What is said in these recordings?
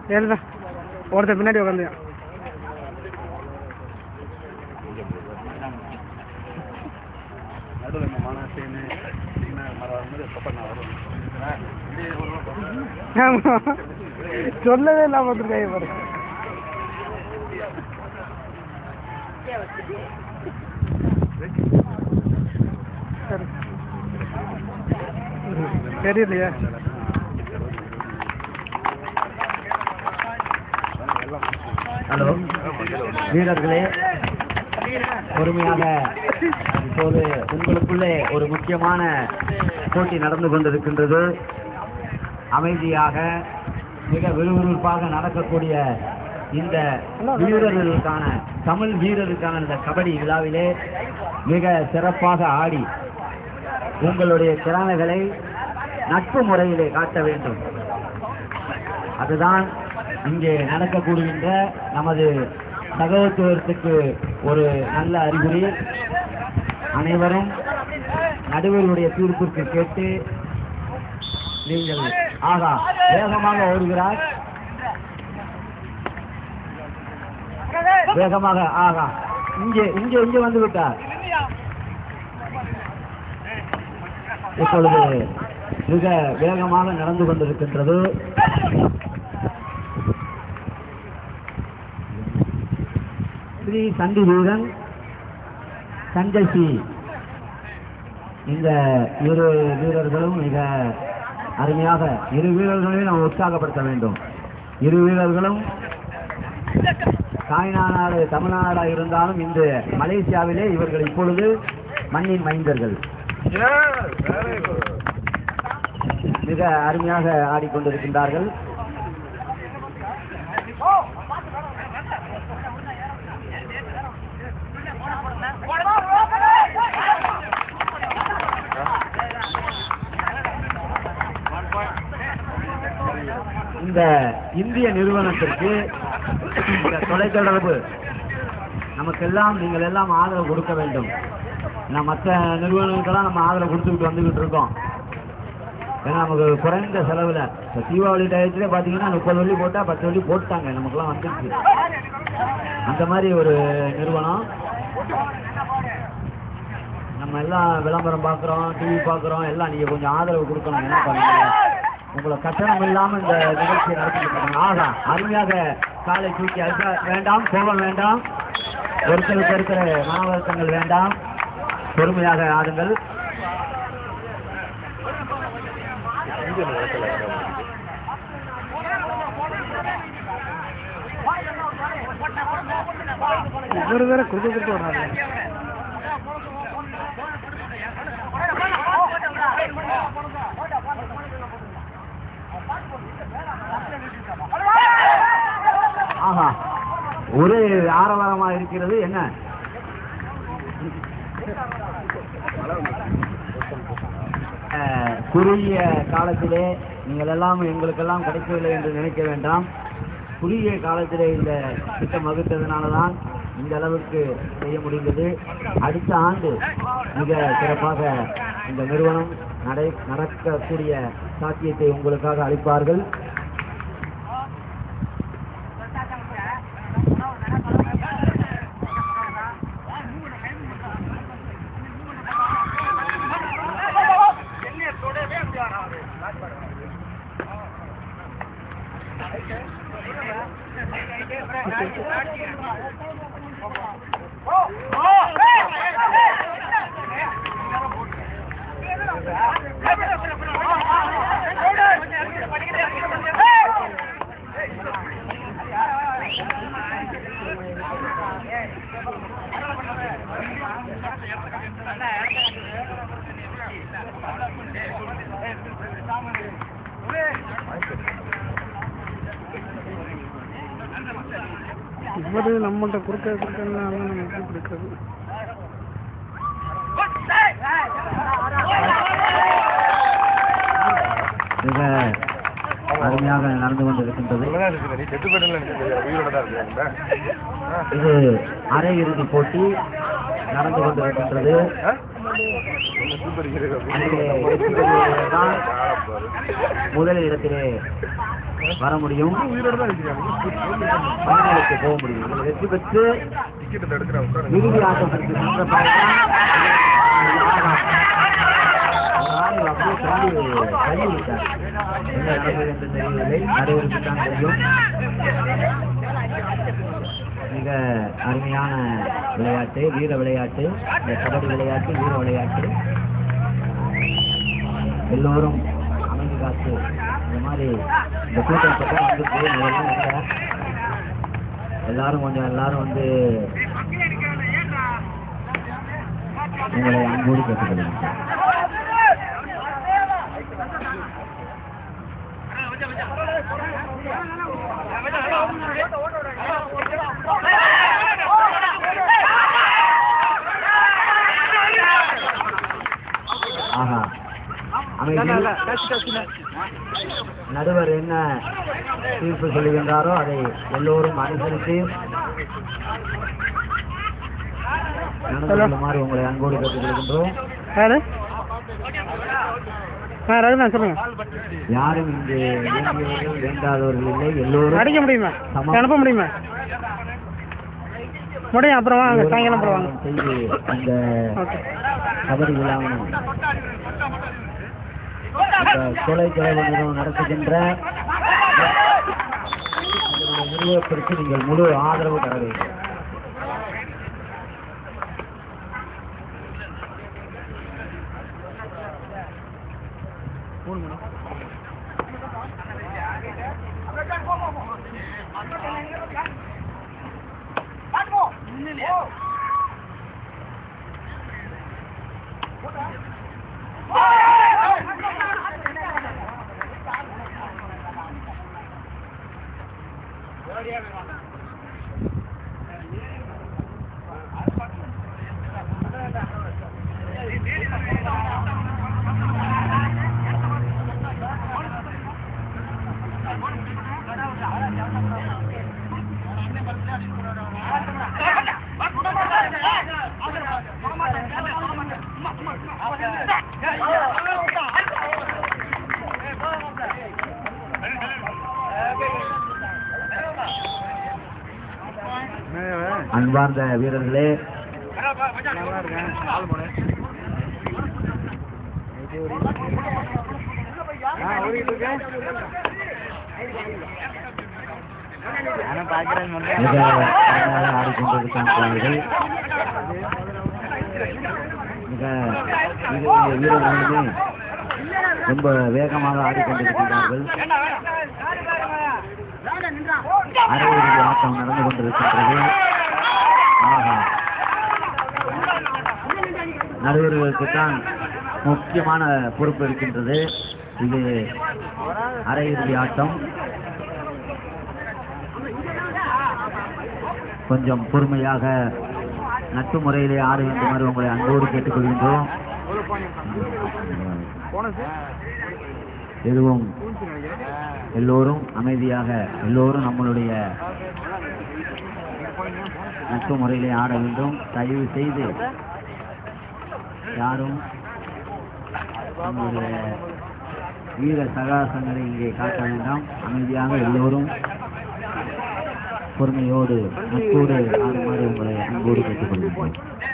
ஏழுதான் ஒருத்தர் பின்னாடி உட்காந்து சொல்லவே இல்லாம வந்துருக்காங்க பாரு. தெரியலையா? ஹலோ வீரர்களே, பொறுமையாக இப்போது உங்களுக்குள்ளே ஒரு முக்கியமான போட்டி நடந்து கொண்டிருக்கின்றது. அமைதியாக மிக விறுவிறுப்பாக நடக்கக்கூடிய இந்த வீரர்களுக்கான தமிழ் வீரருக்கான இந்த கபடி விழாவிலே மிக சிறப்பாக ஆடி உங்களுடைய திறமைகளை நட்பு முறையிலே காட்ட வேண்டும். அதுதான் இங்கே நடக்கக்கூடிய நமது சகோதரத்துவத்துக்கு ஒரு நல்ல அறிகுறி. அனைவரும் நடுவருடைய தீர்ப்பிற்கு கேட்டு நீங்கள் ஆகா வேகமாக ஓடுகிறார், வேகமாக ஆகா இங்கே இங்கே இங்கே வந்து விட்டார். இப்பொழுது மிக வேகமாக நடந்து கொண்டிருக்கின்றது. ஸ்ரீ சண்டி வீரன் சஞ்சய் சி, இந்த இரு வீரர்களும் மிக அருமையாக இரு வீரர்களையும் நாம் உற்சாகப்படுத்த வேண்டும். இரு வீரர்களும் தாய்நாடு தமிழ்நாடா இருந்தாலும் இந்த மலேசியாவிலே இவர்கள் இப்பொழுது மண்ணின் மைந்தர்கள். மிக அருமையாக ஆடிக்கொண்டிருக்கின்றார்கள். இந்த இந்திய நிறுவனத்திற்கு இந்த தொலைத்தொடர்பு நமக்கெல்லாம் நீங்கள் எல்லாம் ஆதரவு கொடுக்க வேண்டும். மற்ற நிறுவனங்களுக்கெல்லாம் நம்ம ஆதரவு கொடுத்துக்கிட்டு வந்துகிட்டு இருக்கோம். ஏன்னா நமக்கு குறைந்த செலவில் இப்போ தீபாவளி டயத்திலே பார்த்தீங்கன்னா 30 வெள்ளி போட்டால் 10 வெள்ளி போட்டாங்க, நமக்குலாம் வந்துருச்சு. அந்த மாதிரி ஒரு நிறுவனம். நம்ம எல்லாம் விளம்பரம் பார்க்குறோம், டிவி பார்க்குறோம், எல்லாம் நீங்கள் கொஞ்சம் ஆதரவு கொடுக்கணும். என்ன பண்ணுங்க, உங்களை கட்டணம் இல்லாமல் இந்த நிகழ்ச்சியை நடத்திட்டு ஆகா அருமையாக காலை தூக்கி அழுத்த வேண்டாம், கோபம் வேண்டாம், ஒருத்தருக்கு இருக்கிற மன வருத்தங்கள் வேண்டாம், பொறுமையாக ஆடுங்கள். ஒரு வேற கொடுத்து வர்றாங்க. ஆஹா ஒரு ஆரவாரமாக இருக்கிறது. என்ன குறுகிய காலத்திலே நீங்கள் எல்லாம் எங்களுக்கெல்லாம் கிடைக்கவில்லை என்று நினைக்க வேண்டாம். குறுகிய காலத்திலே இந்த திட்டம் வகுத்ததுனாலதான் இந்த அளவுக்கு செய்ய முடிந்தது. அடுத்த ஆண்டு மிக சிறப்பாக இந்த நிறுவனம் நடக்கக்கூடிய சாத்தியத்தை உங்களுக்காக அளிப்பார்கள். இவரு நம்மள்ட்ட கொடுக்கறதுனால நமக்கு கொடுக்குறது. மிக அருமையாக நடந்து கொண்டிருக்கின்றது. இது அரையிறுதி போட்டி நடந்து கொண்டிருக்கின்றது. முதல் இடத்திலே வர முடியும், ஃபைனலுக்கு போக முடியும். இதில் வெற்றி பெற்று இறுதி ஆட்டத்திற்கு சென்ற பிறகுதான் அப்படியே தள்ளி விட்டார். என்ன நடந்தது என்று தெரியவில்லை, நடுவருக்கு தான் தெரியும். மிக அருமையான விளையாட்டு, வீர விளையாட்டு, இந்த கபடி விளையாட்டு வீர விளையாட்டு. எல்லோரும் அமைதி காத்து இந்த மாதிரி இந்த கூட்டம் பக்கம் வந்து எல்லாரும் வந்து உங்களை அன்போடு கேட்டுக்கொள்ளுங்க. ஆஹா, நடுவர் என்ன தீர்ப்பு சொல்லுகின்றாரோ அதை எல்லோரும் அனுசரித்து நடந்துமாறு உங்களை அன்போடு கேட்டுக்கொள்கின்றோம். யாரும் இங்கு வேண்டியவர்கள் வேண்டாதவர்கள் இல்லை, எல்லோரும் அடிக்க முடியுமா, அனுப்ப முடியுமா? முடியும், அப்புறம் வாங்க, சாயங்காலம் அப்புறம் வாங்க செய்து அந்த கபடி விழாவின் தொலைத்தொலைவு நிறுவனம் நடத்துகின்ற நிறுவனத்திற்கு நீங்கள் முழு ஆதரவு தர வேண்டும். அன்பார்ந்த வீரர்களே, ஆடிக்கொண்டிருக்கிறார்கள். வீரர்களுமே ரொம்ப வேகமாக ஆடிக்கொண்டிருக்கிறார்கள். அரையிறுதி ஆட்டம் நடந்து கொண்டிருக்கின்றது. ஆஹா, நடுவர்களுக்குத்தான் முக்கியமான பொறுப்பு இருக்கின்றது. இது அரையிறுதி ஆட்டம். கொஞ்சம் பொறுமையாக நட்பு முறையிலே ஆட வேண்டுமாறு உங்களை அன்போடு கேட்டுக்கொள்கின்றோம். எதுவும் எல்லோரும் அமைதியாக, எல்லோரும் நம்மளுடைய நட்பு முறையிலே ஆட வேண்டும். தயவு செய்து யாரும் நம்முடைய வீர சகாசங்களை இங்கே காட்ட வேண்டாம். அமைதியாக எல்லோரும் பொறுமையோடு நட்போடு ஆடுமாறு உங்களை அன்போடு கேட்டுக்கொள்கிறேன்.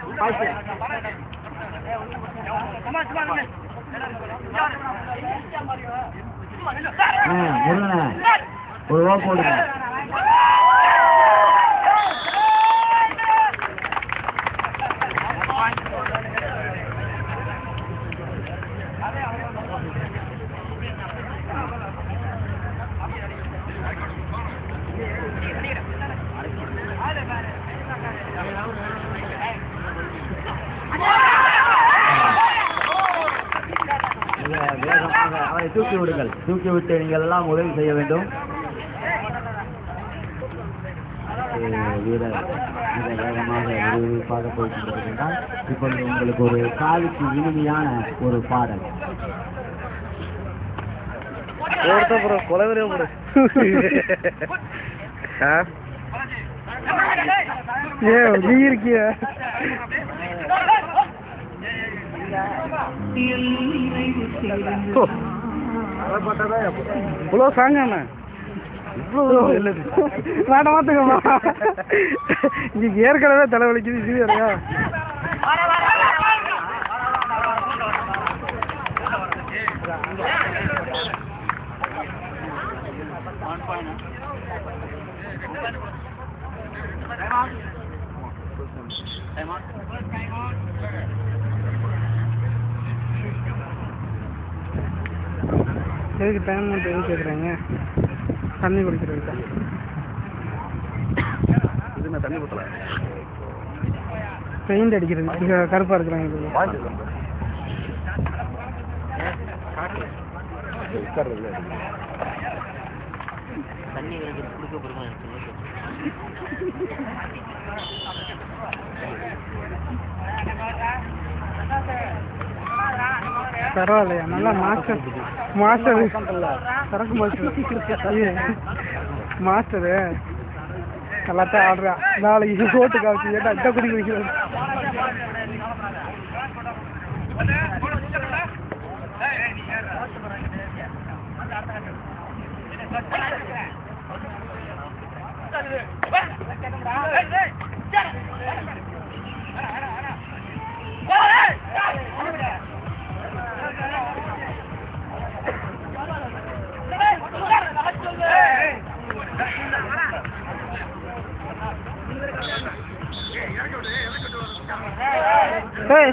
முருகன ஒரு ஓ போடுங்க. வேகமாக அவரை தூக்கி விடுங்கள். தூக்கி விட்டு நீங்கள் எல்லாம் உதவி செய்ய வேண்டும். வீரர் மிக வேகமாக விறுவிறுப்பாக போய்கொண்டிருக்கின்றார். இப்பொழுது உங்களுக்கு ஒரு காலுக்கு இனிமையான ஒரு பாடல். நீ இருக்கிய இவ்வளோ சாங்க வேண்டாம் மாத்துக்கம்மா. இங்க ஏற்கனவே தலைவலிக்குது இது வேறையா? எதுக்கு டைம் மட்டும் எதுவும் கேட்குறாங்க? தண்ணி குடிக்கிறதுக்கா? இது தண்ணி ஊற்றல, பெயிண்ட் அடிக்கிறது. இங்கே கருப்பாக இருக்கிறாங்க. தண்ணி கொடுக்க போகிறோம். பரவாயில்லையா? நல்லா மாஸ்டர் சரக்கு மாஸ்டரு எல்லாத்தையும் ஆடுறா. நாளைக்கு ஓட்டு காவச்சு ஏட்டா அட்டை குடி வைக்கிறது. Hey!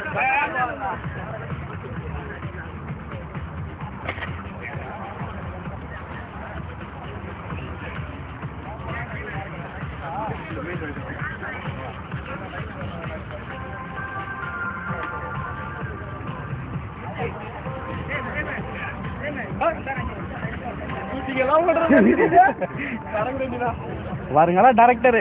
பாருங்களா டைரக்டரு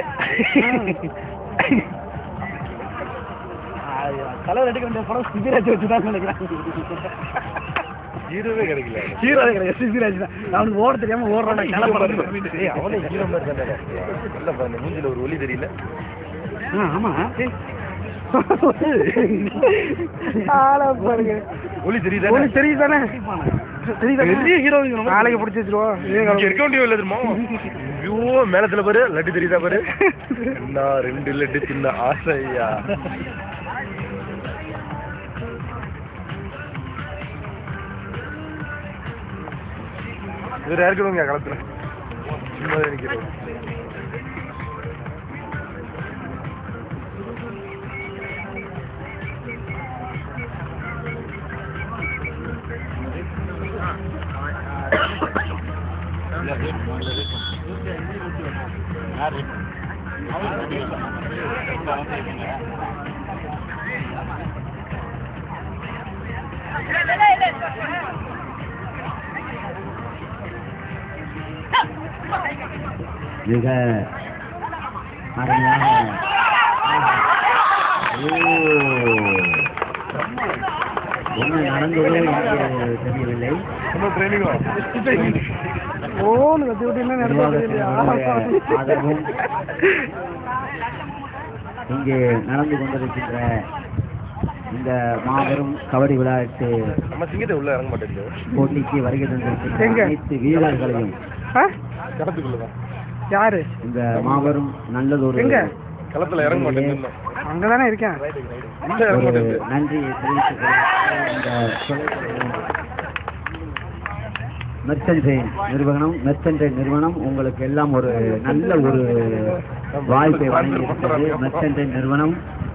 தலைவர் எடுக்க வேண்டிய படம் சிபிராஜ் வச்சுதான் நினைக்கிறேன். ஹீரோவே கிடைக்கல. ஹீரோவே கிடையாது, சிபிராஜ் தான். அவனுக்கு ஓட தெரியாம ஓடுறான். அவனே ஹீரோ மாதிரி தானே. நல்ல பாருங்க, மூஞ்சில ஒரு ஒலி தெரியல. ஆமா பாருங்க, ஒலி தெரியுதா? ஒலி தெரியுதானே? பெரிய ஹீரோ நாளைக்கு பிடிச்சி வச்சிருவோம். இருக்க வேண்டிய இல்லை தெரியுமா? ஐயோ மேலத்துல பாரு, லட்டு தெரியுதா பாரு. என்ன 2 லட்டு சின்ன ஆசையா. இவர் யாருக்கணுங்க களத்துல சும்மா நினைக்கிறேன். மிக அருமையாக என்ன நடந்ததோ என்று தெரியவில்லை. ஆதரவும் இங்கே நடந்து கொண்டிருக்கின்ற இந்த மாபெரும் கபடி விளையாட்டு போட்டிக்கு வருகை தந்திருக்கின்ற அனைத்து வீரர்களையும் யாரு இந்த மாபெரும் நல்லதொரு களத்துல இறங்க மாட்டேன். அங்கதானே இருக்கேன். நன்றியை தெரிவித்துக் மெர்ச்சன்டைன் நிறுவனம் உங்களுக்கு எல்லாம் ஒரு நல்ல ஒரு வாய்ப்பை வழங்கி இருக்கிறது. மெர்ச்சன்டைன் நிறுவனம்